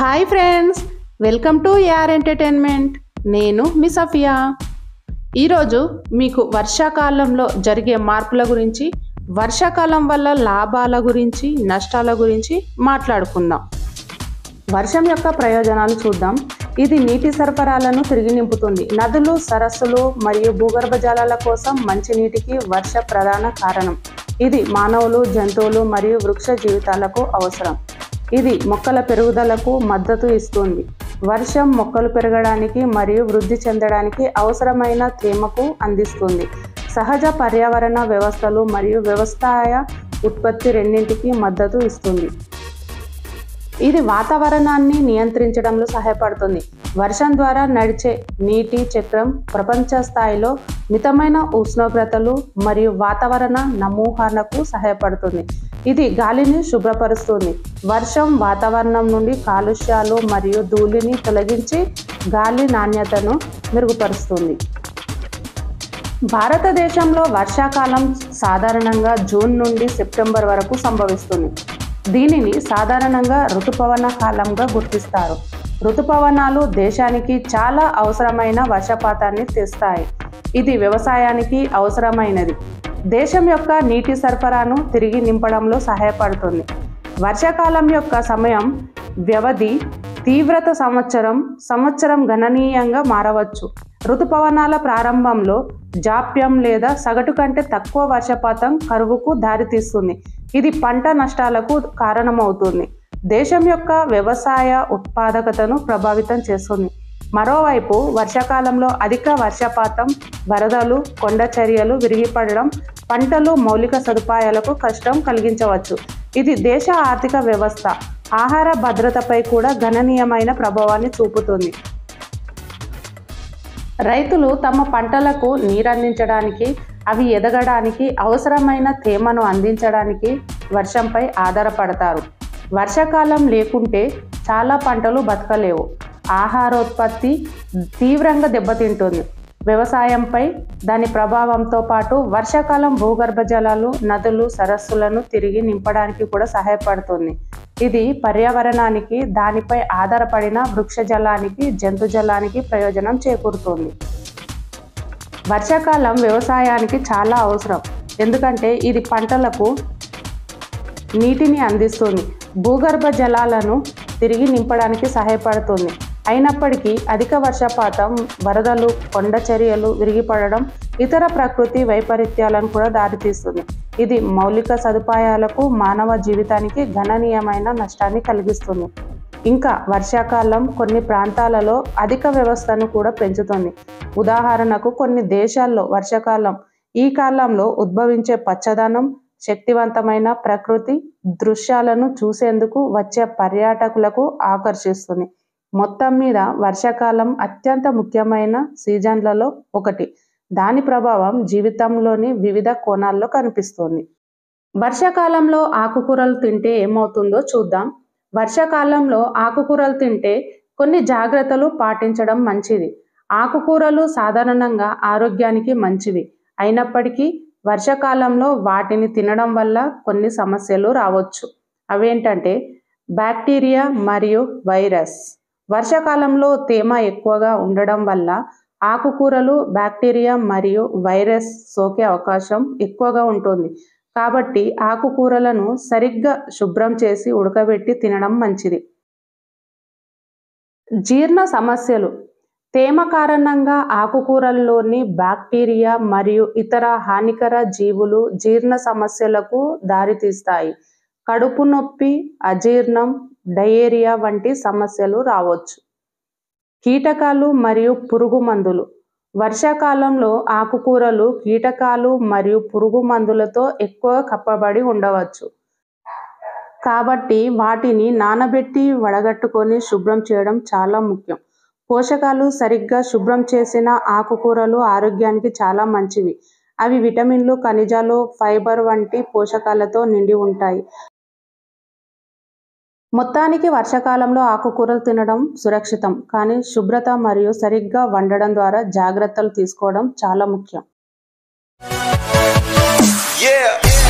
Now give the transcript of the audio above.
Hi friends, welcome to Yaar entertainment. నేను మీ సఫియా. ఈరోజు మీకు వర్షాకాలంలో జరిగే మార్పుల గురించి, వర్షాకాలం వల్ల లాభాల గురించి, నష్టాల గురించి మాట్లాడుకుందాం. వర్షం యొక్క ప్రయోజనాలు చూద్దాం. ఇది నీటి సరఫరాలను తిరిగి నింపుతుంది. నదులు, సరస్సులు మరియు భూగర్భ జలాల కోసం మంచినీటికి వర్ష ప్రధాన కారణం. ఇది మానవులు, జంతువులు మరియు వృక్ష జీవితాలకు అవసరం. ఇది మొక్కల పెరుగుదలకు మద్దతు ఇస్తుంది. వర్షం మొక్కలు పెరగడానికి మరియు వృద్ధి చెందడానికి అవసరమైన తేమకు అందిస్తుంది. సహజ పర్యావరణ వ్యవస్థలు మరియు వ్యవసాయ ఉత్పత్తి రెండింటికి మద్దతు ఇస్తుంది. ఇది వాతావరణాన్ని నియంత్రించడంలో సహాయపడుతుంది. వర్షం ద్వారా నడిచే నీటి చక్రం ప్రపంచ స్థాయిలో మితమైన ఉష్ణోగ్రతలు మరియు వాతావరణ నమూనాలకు సహాయపడుతుంది. ఇది గాలిని శుభ్రపరుస్తుంది. వర్షం వాతావరణం నుండి కాలుష్యాలు మరియు ధూళిని తొలగించి గాలి నాణ్యతను మెరుగుపరుస్తుంది. భారతదేశంలో వర్షాకాలం సాధారణంగా జూన్ నుండి సెప్టెంబర్ వరకు సంభవిస్తుంది. దీనిని సాధారణంగా ఋతుపవన కాలంగా గుర్తిస్తారు. ఋతుపవనాలు దేశానికి చాలా అవసరమైన వర్షపాతాన్ని తెస్తాయి. ఇది వ్యవసాయానికి అవసరమైనది. దేశం యొక్క నీటి సరఫరాను తిరిగి నింపడంలో సహాయపడుతుంది. వర్షాకాలం యొక్క సమయం వ్యవధి తీవ్రత సంవత్సరం గణనీయంగా మారవచ్చు. ఋతుపవనాల ప్రారంభంలో జాప్యం లేదా సగటు కంటే తక్కువ వర్షపాతం కరువుకు దారితీస్తుంది. ఇది పంట నష్టాలకు కారణమవుతుంది. దేశం యొక్క వ్యవసాయ ఉత్పాదకతను ప్రభావితం చేస్తుంది. మరోవైపు వర్షాకాలంలో అధిక వర్షపాతం, వరదలు, కొండ చర్యలు విరిగిపడడం పంటలు, మౌలిక సదుపాయాలకు కష్టం కలిగించవచ్చు. ఇది దేశ ఆర్థిక వ్యవస్థ, ఆహార భద్రతపై కూడా గణనీయమైన ప్రభావాన్ని చూపుతుంది. రైతులు తమ పంటలకు నీరందించడానికి, అవి ఎదగడానికి అవసరమైన తేమను అందించడానికి వర్షంపై ఆధారపడతారు. వర్షాకాలం లేకుంటే చాలా పంటలు బతకలేవు. ఆహారోత్పత్తి తీవ్రంగా దెబ్బతింటుంది. వ్యవసాయంపై దాని ప్రభావంతో పాటు వర్షాకాలం భూగర్భ జలాలు, నదులు, సరస్సులను తిరిగి నింపడానికి కూడా సహాయపడుతుంది. ఇది పర్యావరణానికి, దానిపై ఆధారపడిన వృక్ష జలానికి, జంతు జలానికి ప్రయోజనం చేకూరుతుంది. వర్షాకాలం వ్యవసాయానికి చాలా అవసరం, ఎందుకంటే ఇది పంటలకు నీటిని అందిస్తుంది, భూగర్భ జలాలను తిరిగి నింపడానికి సహాయపడుతుంది. అయినప్పటికీ అధిక వర్షపాతం, వరదలు, కొండ చర్యలు విరిగిపడడం ఇతర ప్రకృతి వైపరీత్యాలను కూడా దారితీస్తుంది. ఇది మౌలిక సదుపాయాలకు, మానవ జీవితానికి గణనీయమైన నష్టాన్ని కలిగిస్తుంది. ఇంకా వర్షాకాలం కొన్ని ప్రాంతాలలో అధిక వ్యవస్థను కూడా పెంచుతుంది. ఉదాహరణకు కొన్ని దేశాల్లో వర్షాకాలం ఈ కాలంలో ఉద్భవించే పచ్చదనం, శక్తివంతమైన ప్రకృతి దృశ్యాలను చూసేందుకు వచ్చే పర్యాటకులకు ఆకర్షిస్తుంది. మొత్తం మీద వర్షాకాలం అత్యంత ముఖ్యమైన సీజన్లలో ఒకటి. దాని ప్రభావం జీవితంలోని వివిధ కోణాల్లో కనిపిస్తుంది. వర్షాకాలంలో ఆకుకూరలు తింటే ఏమవుతుందో చూద్దాం. వర్షాకాలంలో ఆకుకూరలు తింటే కొన్ని జాగ్రత్తలు పాటించడం మంచిది. ఆకుకూరలు సాధారణంగా ఆరోగ్యానికి మంచివి. అయినప్పటికీ వర్షాకాలంలో వాటిని తినడం వల్ల కొన్ని సమస్యలు రావచ్చు. అవేంటంటే బ్యాక్టీరియా మరియు వైరస్. వర్షాకాలంలో తేమ ఎక్కువగా ఉండడం వల్ల ఆకుకూరలు బ్యాక్టీరియా మరియు వైరస్ సోకే అవకాశం ఎక్కువగా ఉంటుంది. కాబట్టి ఆకుకూరలను సరిగ్గా శుభ్రం చేసి ఉడకబెట్టి తినడం మంచిది. జీర్ణ సమస్యలు. తేమ కారణంగా ఆకుకూరల్లోని బ్యాక్టీరియా మరియు ఇతర హానికర జీవులు జీర్ణ సమస్యలకు దారితీస్తాయి. కడుపు నొప్పి, అజీర్ణం, డయేరియా వంటి సమస్యలు రావచ్చు. కీటకాలు మరియు పురుగు మందులు. వర్షాకాలంలో ఆకుకూరలు కీటకాలు మరియు పురుగు మందులతో ఎక్కువ కప్పబడి ఉండవచ్చు. కాబట్టి వాటిని నానబెట్టి వడగట్టుకొని శుభ్రం చేయడం చాలా ముఖ్యం. పోషకాలు. సరిగ్గా శుభ్రం చేసిన ఆకుకూరలు ఆరోగ్యానికి చాలా మంచివి. అవి విటమిన్లు, ఖనిజాలు, ఫైబర్ వంటి పోషకాలతో నిండి ఉంటాయి. మొత్తానికి వర్షాకాలంలో ఆకుకూరలు తినడం సురక్షితం, కానీ శుభ్రత మరియు సరిగ్గా వండడం ద్వారా జాగ్రత్తలు తీసుకోవడం చాలా ముఖ్యం.